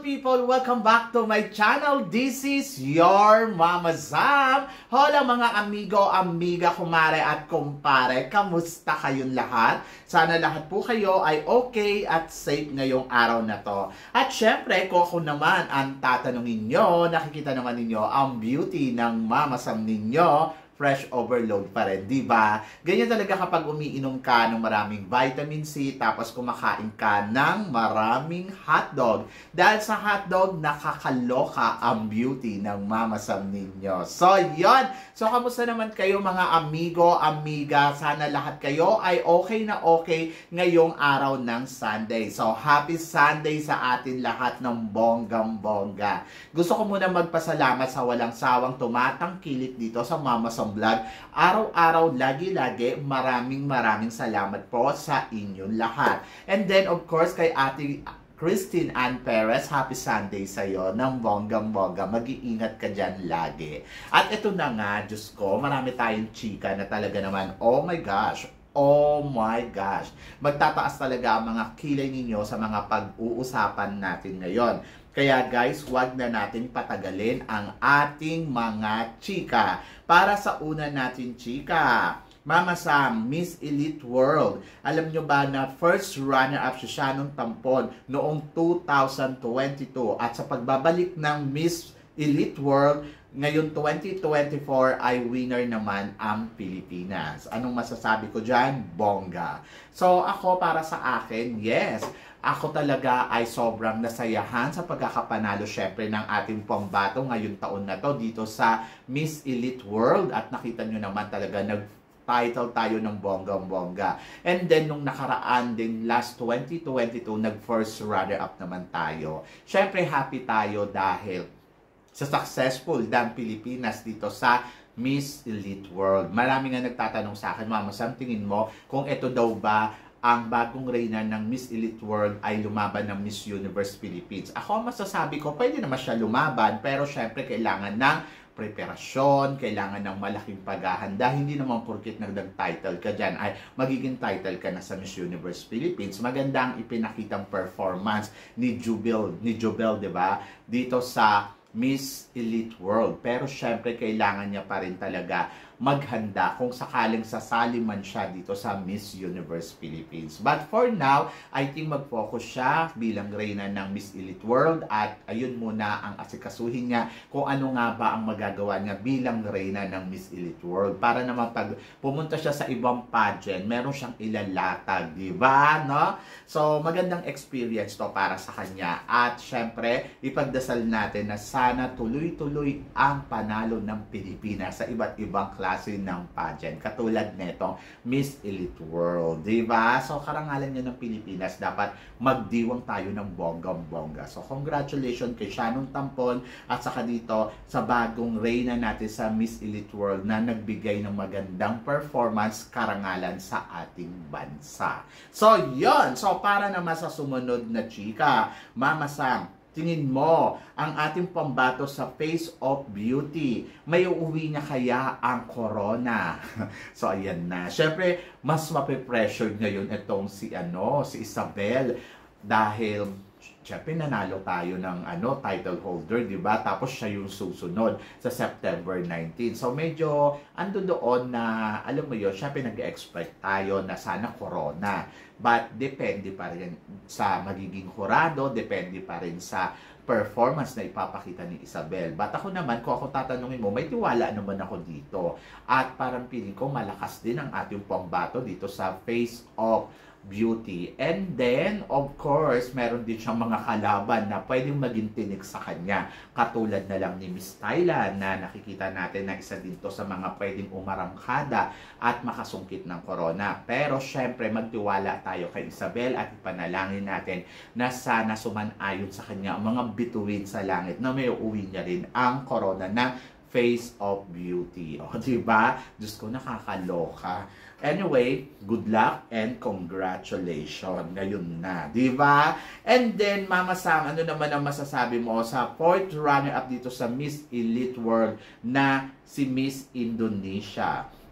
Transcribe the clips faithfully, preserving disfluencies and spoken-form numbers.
people! Welcome back to my channel. This is your Mama Sam. Hola mga amigo, amiga, kumare at kumpare. Kamusta kayong lahat? Sana lahat po kayo ay okay at safe ngayong araw na to. At syempre, kung ako naman ang tatanungin nyo, nakikita naman ninyo ang beauty ng Mama Sam ninyo, fresh overload pa rin, di ba? Ganyan talaga kapag umiinom ka ng maraming vitamin C, tapos kumakain ka ng maraming hotdog. Dahil sa hotdog, nakakaloka ang beauty ng Mama Sam ninyo. So, yon. So, kamusta naman kayo mga amigo, amiga? Sana lahat kayo ay okay na okay ngayong araw ng Sunday. So, happy Sunday sa atin lahat ng bonggang-bongga. Gusto ko muna magpasalamat sa walang sawang tumatangkilik dito sa Mama Sam Vlog. Araw-araw, lagi-lagi, maraming maraming salamat po sa inyong lahat. And then, of course, kay Ate Christine Ann Perez, happy Sunday sa'yo ng bonggang-bongga. Mag-iingat ka dyan lagi. At ito na nga, Diyos ko, marami tayong chika na talaga naman, oh my gosh, oh my gosh. Magtataas talaga ang mga kilay ninyo sa mga pag-uusapan natin ngayon. Kaya guys, wag na natin patagalin ang ating mga chika. Para sa una natin chika, Mama Sam, Miss Elite World. Alam nyo ba na first runner-up si Shannon Tampon noong two thousand twenty-two at sa pagbabalik ng Miss Elite World, ngayon twenty twenty-four ay winner naman ang Pilipinas. Anong masasabi ko dyan? Bongga. So ako para sa akin, yes, ako talaga ay sobrang nasayahan sa pagkakapanalo syempre ng ating pambato ngayong taon na to dito sa Miss Elite World. At nakita nyo naman talaga nag-title tayo ng bonggang-bongga. And then nung nakaraan din last twenty twenty-two, nag-first runner-up naman tayo. Syempre happy tayo dahil sa successful ng Pilipinas dito sa Miss Elite World. Marami nga nagtatanong sa akin, Mama Sam, tingin mo kung ito daw ba ang bagong reyna ng Miss Elite World ay lumaban ng Miss Universe Philippines? Ako masasabi ko, pwede naman siya lumaban, pero syempre kailangan ng preparasyon, kailangan ng malaking paghahanda. Hindi naman porkit nagdag-title ka dyan ay magiging title ka na sa Miss Universe Philippines. Maganda ang ipinakitang performance ni Jubel, ni Jubel, di ba? Dito sa Miss Elite World. Pero syempre kailangan niya pa rin talaga maghanda kung sakaling sasali man siya dito sa Miss Universe Philippines. But for now, I think mag-focus siya bilang reyna ng Miss Elite World at ayun muna ang asikasuhin niya kung ano nga ba ang magagawa niya bilang reyna ng Miss Elite World. Para naman pag pumunta siya sa ibang pageant, meron siyang ilalatag, di ba? No? So, magandang experience to para sa kanya. At syempre, ipagdasal natin na sana tuloy-tuloy ang panalo ng Pilipinas sa iba't ibang klase ng pageant. Katulad netong Miss Elite World. Diba? So, karangalan niya ng Pilipinas, dapat magdiwang tayo ng bonggang-bongga. So, congratulations kay Shannon Tampon at saka dito sa bagong reyna natin sa Miss Elite World na nagbigay ng magandang performance karangalan sa ating bansa. So, yon. So, para naman sa sumunod na chika, Mama Sam, tingin mo, ang ating pambato sa Face of Beauty, may uuwi niya kaya ang corona? So, ayan na. Siyempre, mas mape-pressure ngayon itong si, ano, si Isabel. Dahil, siyempre, nanalo tayo ng ano, title holder, di ba? Tapos siya yung susunod sa September nineteenth. So, medyo, ando doon na, alam mo yun, siyempre, nag-expect tayo na sana corona. But, depende pa rin sa magiging hurado, depende pa rin sa performance na ipapakita ni Isabel. But ako naman, kung ako tatanungin mo, may tiwala naman ako dito. At parang piling ko, malakas din ang ating pambato dito sa Face of Beauty. And then, of course, meron din siyang mga kalaban na pwedeng maging tinik sa kanya. Katulad na lang ni Miss Thailand na nakikita natin na isa din to sa mga pwedeng umarangkada at makasungkit ng corona. Pero syempre, magtiwala tayo kay Isabel at ipanalangin natin na sana suman-ayon sa kanya ang mga bituin sa langit na may uuwi niya rin ang corona na Face of Beauty. O, diba? Diyos ko, nakakaloka. Anyway, good luck and congratulations. Ngayon na, diba? And then, Mama Sam, ano naman ang masasabi mo sa fourth runner-up dito sa Miss Elite World na si Miss Indonesia?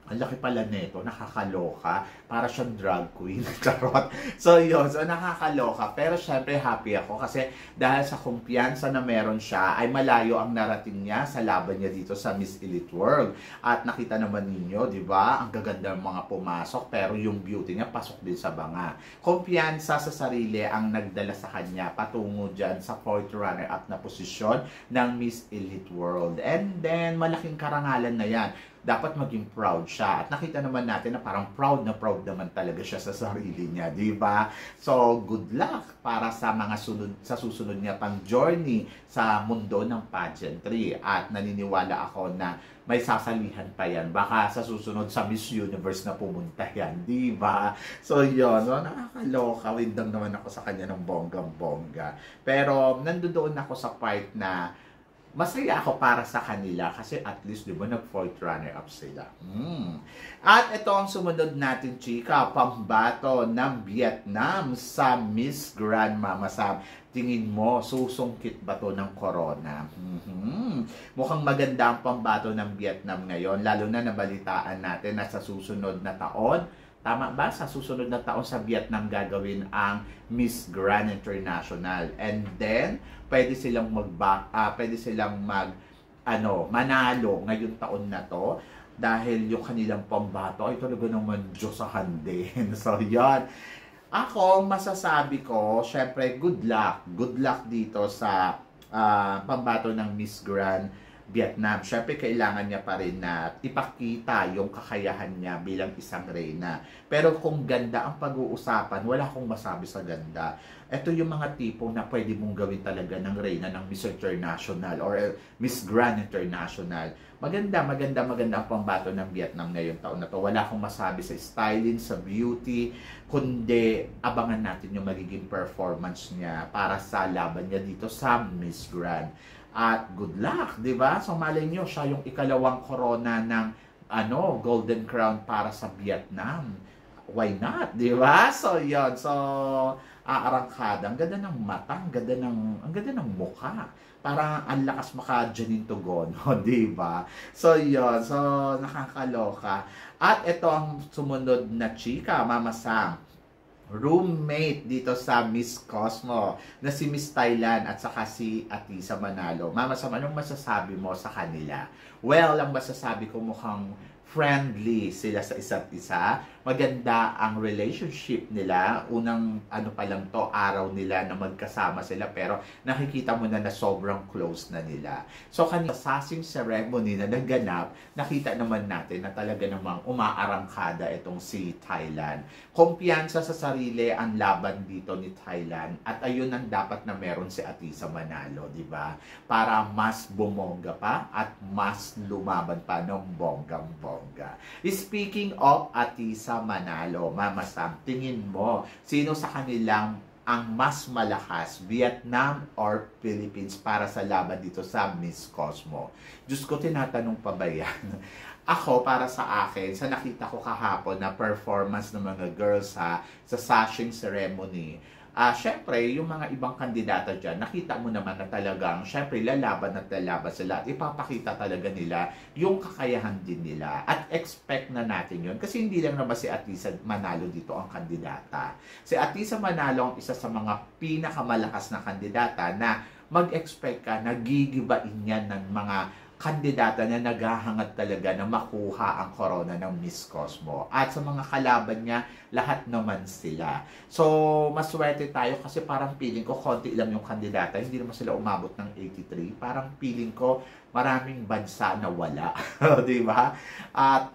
Ang laki pala nito, nakakaloka. Para siyang drag queen. Charot. So yun, so nakakaloka. Pero syempre happy ako kasi dahil sa kumpiyansa na meron siya, ay malayo ang narating niya sa laban niya dito sa Miss Elite World. At nakita naman ninyo, di ba? Ang gaganda ng mga pumasok, pero yung beauty niya pasok din sa banga. Kumpiyansa sa sarili ang nagdala sa kanya patungo dyan sa fourth runner-up na posisyon ng Miss Elite World. And then, malaking karangalan na yan. Dapat maging proud siya. At nakita naman natin na parang proud na proud naman talaga siya sa sarili niya, di ba? So, good luck para sa mga sunod, sa susunod niya pang journey sa mundo ng pageantry. At naniniwala ako na may sasalihan pa yan. Baka sa susunod sa Miss Universe na pumunta yan, di ba? So, yun. So, nakakaloka. Windang naman ako sa kanya ng bonggang-bongga. Pero, nandoon ako sa part na masaya ako para sa kanila kasi at least, di ba, nag-fourth runner-up sila. Hmm. At ito ang sumunod natin, chika, pambato ng Vietnam sa Miss Grand Mama Sam. Tingin mo, susungkit ba to ng corona? Mm-hmm. Mukhang maganda ang pambato ng Vietnam ngayon, lalo na nabalitaan natin na sa susunod na taon, tama ba? Sa susunod na taon sa Vietnam gagawin ang Miss Grand International. And then, pwede silang mag uh, pwede silang mag ano, manalo ngayong taon na to dahil yung kanilang pambato ay talaga naman Diyosahan din. So, yan. Ako, masasabi ko, syempre, good luck. Good luck dito sa uh, pambato ng Miss Grand Vietnam. Syempre, kailangan niya pa rin na ipakita yung kakayahan niya bilang isang reyna. Pero kung ganda ang pag-uusapan, wala akong masabi sa ganda. Ito yung mga tipong na pwede mong gawin talaga ng reyna ng Miss International or uh, Miss Grand International. Maganda, maganda, maganda ang pambato ng Vietnam ngayong taon na to. Wala akong masabi sa styling, sa beauty, kundi abangan natin yung magiging performance niya para sa laban niya dito sa Miss Grand. At good luck, di ba? So malay nyo, siya yung ikalawang corona ng ano, Golden Crown para sa Vietnam. Why not, di ba? So yon, so aarangkada. Ang ganda ng mata, ang ganda ng, ang ganda ng mukha. Parang ang lakas maka Janine Togono, di ba? So yon, so nakakaloka. At ito ang sumunod na chika, Mama Sam. Roommate dito sa Miss Cosmo na si Miss Thailand at saka si Atisa Manalo. Mama Sam, anong masasabi mo sa kanila? Well, ang masasabi ko mukhang friendly sila sa isa't isa. Maganda ang relationship nila. Unang ano pa lang to, araw nila na magkasama sila pero nakikita mo na na sobrang close na nila. So kanina sasing ceremony na naganap, nakita naman natin na talaga namang umaarangkada itong si Thailand. Kumpiyansa sa sarili ang laban dito ni Thailand at ayun ang dapat na meron si Atisa Manalo, di ba? Para mas bumongga pa at mas lumaban pa ng bonggang-bongga. Speaking of Atisa Manalo, Mama Sam, tingin mo, sino sa kanilang ang mas malakas, Vietnam or Philippines para sa laban dito sa Miss Cosmo? Diyos ko, tinatanong pa ba yan? Ako, para sa akin, sa nakita ko kahapon na performance ng mga girls ha, sa sashing ceremony, Ah, uh, syempre, yung mga ibang kandidata dyan, nakita mo naman na talagang, syempre, lalaban at lalaban sila at ipapakita talaga nila yung kakayahan din nila. At expect na natin yun. Kasi hindi lang naman si Atisa Manalo dito ang kandidata. Si Atisa Manalo ang isa sa mga pinakamalakas na kandidata na mag-expect ka na gigibain yan ng mga kandidata na naghahangad talaga na makuha ang corona ng Miss Cosmo. At sa mga kalaban niya, lahat naman sila. So, maswerte tayo kasi parang feeling ko konti lang yung kandidata. Hindi naman sila umabot ng eighty-three. Parang feeling ko maraming bansa na wala. Di ba? At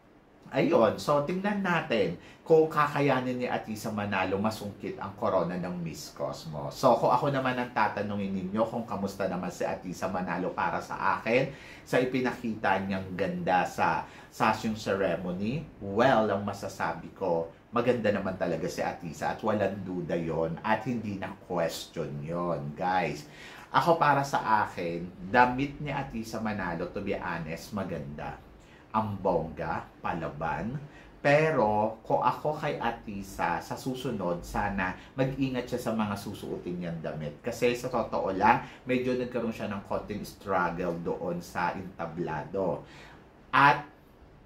ayun, so tingnan natin kung kakayanin ni Atisa Manalo masungkit ang corona ng Miss Cosmo. So kung ako naman ang tatanungin ninyo kung kamusta naman si Atisa Manalo para sa akin, sa ipinakita niyang ganda sa sashing ceremony, well, ang masasabi ko, maganda naman talaga si Atisa at walang duda yon at hindi na question yon, guys. Ako para sa akin, damit ni Atisa Manalo, to be honest, maganda. Ang bongga, palaban. Pero, kung ako kay Atisa, sa susunod, sana mag-ingat siya sa mga susuotin niyang damit. Kasi sa totoo lang, medyo nagkaroon siya ng konting struggle doon sa entablado. At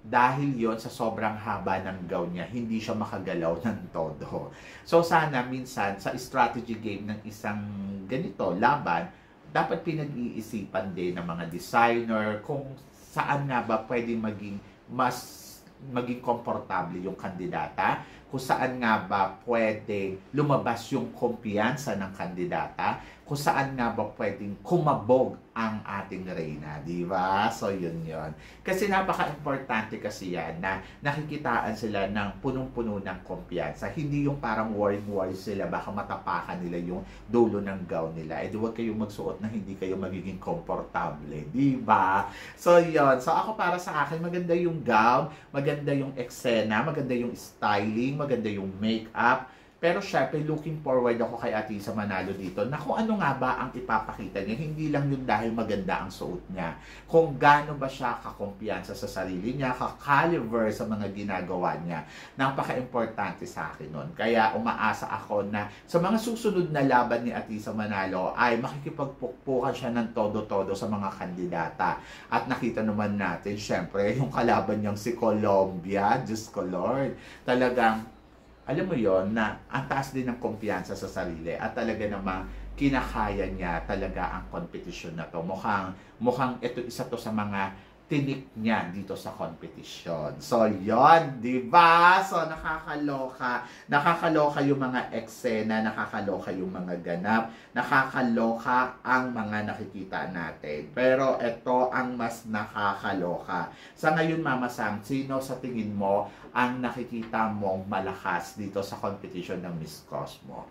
dahil yon sa sobrang haba ng gown niya, hindi siya makagalaw ng todo. So sana minsan sa strategy game ng isang ganito laban, dapat pinag-iisipan din ng mga designer kung saan nga ba pwedeng maging mas maging komportable yung kandidata, kung saan nga ba pwedeng lumabas yung kumpiyansa ng kandidata, kung saan nga ba pwedeng kumabog ang ating reyna, di ba? So, yun yun. Kasi napaka-importante kasi yan na nakikitaan sila ng punong-puno ng kumpiyansa. Hindi yung parang worrying-worry sila, baka matapakan nila yung dulo ng gown nila. Eh, di huwag kayong magsuot na hindi kayo magiging komportable, di ba? So, yun. So, ako para sa akin, maganda yung gown, maganda yung eksena, maganda yung styling, maganda yung makeup. Pero syempre, looking forward ako kay Atisa Manalo dito na kung ano nga ba ang ipapakita niya. Hindi lang yun dahil maganda ang suot niya. Kung gaano ba siya kakumpiyansa sa sarili niya, kakaliver sa mga ginagawa niya. Napaka-importante sa akin nun. Kaya umaasa ako na sa mga susunod na laban ni Atisa Manalo ay makikipagpukpukan siya ng todo-todo sa mga kandidata. At nakita naman natin, syempre, yung kalaban niyang si Colombia, Diyos ko Lord, talagang alam mo yon na ang taas din ng kumpiyansa sa sarili at talaga namang kinakaya niya talaga ang competition na to. Mukhang, mukhang ito isa to sa mga tinik niya dito sa competition. So, yon, di ba? So, nakakaloka. Nakakaloka yung mga eksena, nakakaloka yung mga ganap, nakakaloka ang mga nakikita natin. Pero ito ang mas nakakaloka. Sa ngayon, Mama Sam, sino sa tingin mo ang nakikita mong malakas dito sa competition ng Miss Cosmo?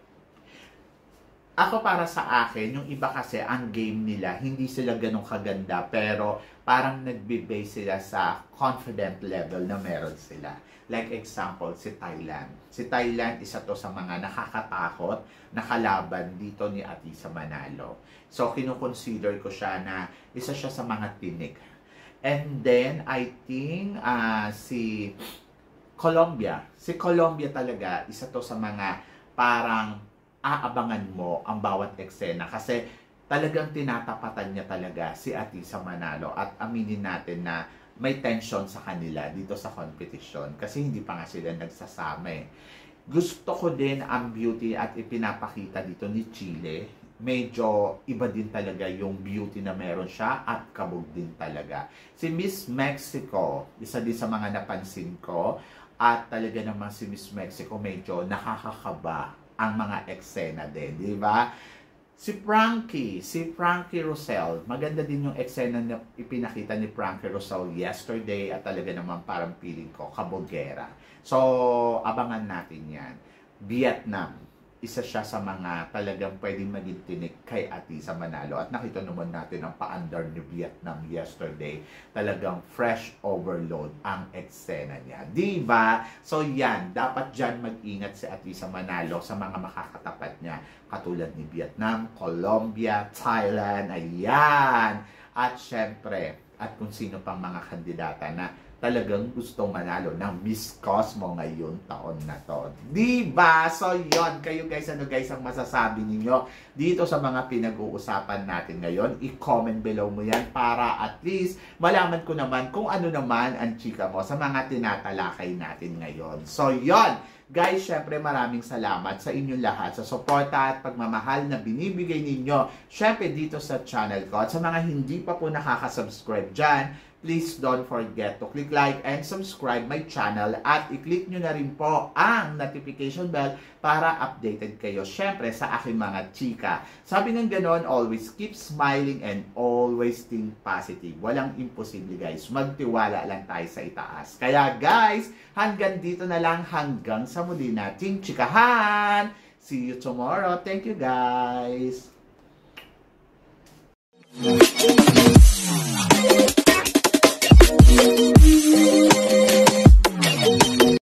Ako para sa akin, yung iba kasi, ang game nila, hindi sila ganun kaganda, pero parang nagbe-base sila sa confident level na meron sila. Like example, si Thailand. Si Thailand, isa to sa mga nakakatakot na kalaban dito ni Atisa Manalo. So, kinukonsider ko siya na isa siya sa mga tinik. And then, I think, uh, si Colombia. Si Colombia talaga, isa to sa mga parang aabangan mo ang bawat eksena kasi talagang tinatapatan niya talaga si Atisa Manalo at aminin natin na may tension sa kanila dito sa competition kasi hindi pa nga sila nagsasama eh. Gusto ko din ang beauty at ipinapakita dito ni Chile. Medyo iba din talaga yung beauty na meron siya at kabog din talaga. Si Miss Mexico, isa din sa mga napansin ko at talaga naman si Miss Mexico medyo nakakakaba ang mga eksena din, di ba? Si Frankie, si Frankie Rosell, maganda din yung eksena na ipinakita ni Frankie Rosell yesterday at talaga naman parang feeling ko, kabogera. So, abangan natin yan. Vietnam, isa siya sa mga talagang pwedeng maging tinik kay Atisa Manalo. At nakita naman natin ang paandar ni Vietnam yesterday. Talagang fresh overload ang eksena niya. Diba? So yan, dapat dyan mag-ingat si Atisa Manalo sa mga makakatapat niya. Katulad ni Vietnam, Colombia, Thailand, ayan. At syempre, at kung sino pang mga kandidata na talagang gustong manalo ng Miss Cosmo ngayong taon na to. Diba? So, yon kayo guys, ano guys ang masasabi ninyo dito sa mga pinag-uusapan natin ngayon? I-comment below mo yan para at least malaman ko naman kung ano naman ang chika mo sa mga tinatalakay natin ngayon. So, yon guys, syempre maraming salamat sa inyong lahat sa suporta at pagmamahal na binibigay ninyo syempre dito sa channel ko. At sa mga hindi pa po nakaka-subscribe dyan, please don't forget to click like and subscribe my channel at i-click nyo na rin po ang notification bell para updated kayo syempre sa aking mga chika. Sabi ng ganon, always keep smiling and always think positive. Walang imposible guys. Magtiwala lang tayo sa itaas. Kaya guys, hanggang dito na lang, hanggang sa muli nating chikahan. See you tomorrow. Thank you guys.